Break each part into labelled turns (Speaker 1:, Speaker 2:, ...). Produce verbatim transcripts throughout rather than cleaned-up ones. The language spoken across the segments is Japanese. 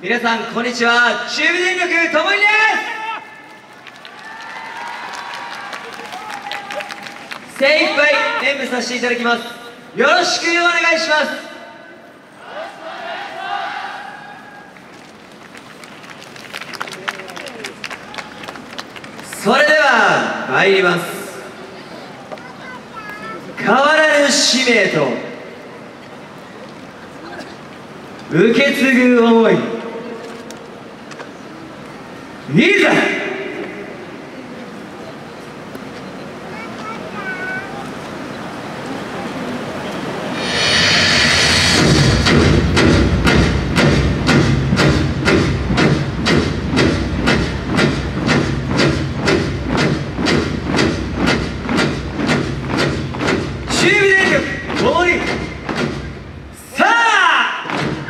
Speaker 1: 皆さんこんにちは。中部電力ともりです。精一杯演舞させていただきます。よろしくお願いします。それでは参ります。変わらぬ使命と受け継ぐ思い、いざ中部電力ともり、さあ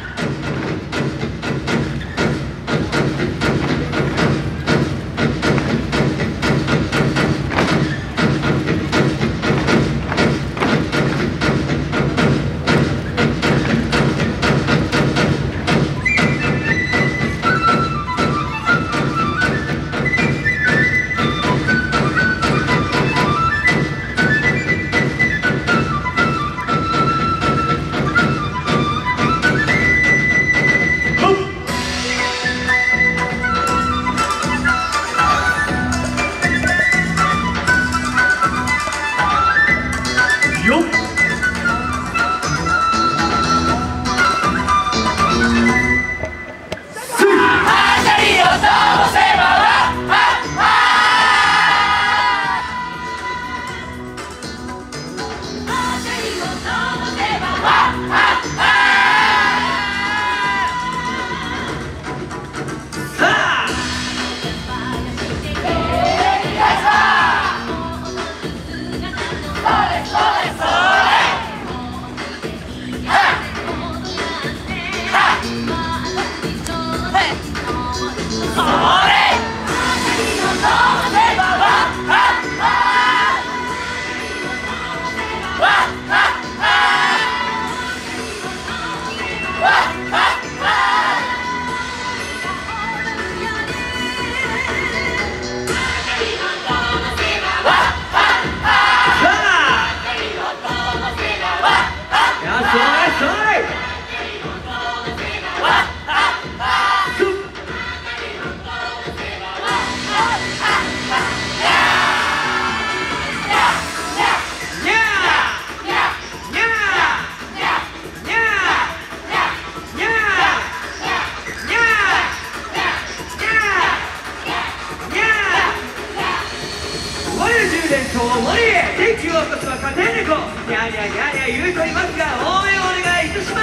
Speaker 1: 天気を起こすは家庭猫、ギャーギャーギャーギャー言うとりますが、応援お願いいたします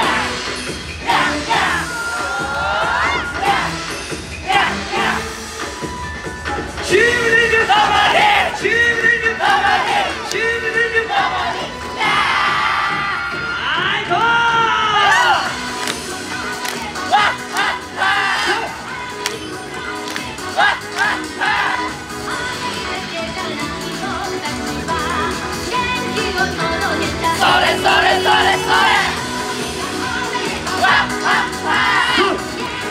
Speaker 1: 。チーム電力ともり、チーム電力ともり、チーム電力ともり、はい、ゴー。それそれそれそれ、わっわっわっ、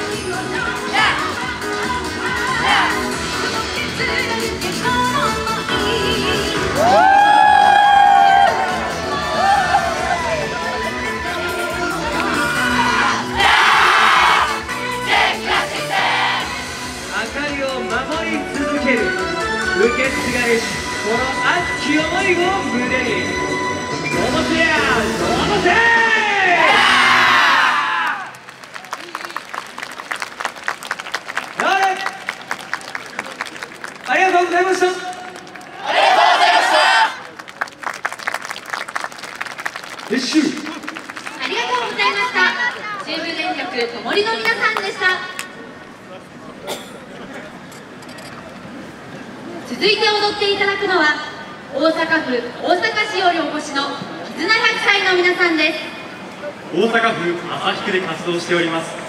Speaker 1: 明かりを守り続ける、受け継がれしこの熱き思いを胸に、どうもせやどうもせー。ありがとうございました。ありがとうございました。撤収。
Speaker 2: ありがとうございました。中部電力ともりの皆さんでした。続いて踊っていただくのは大阪府大阪市よりお越しの絆ひゃくさいの皆さんです。
Speaker 3: 大阪府旭区で活動しております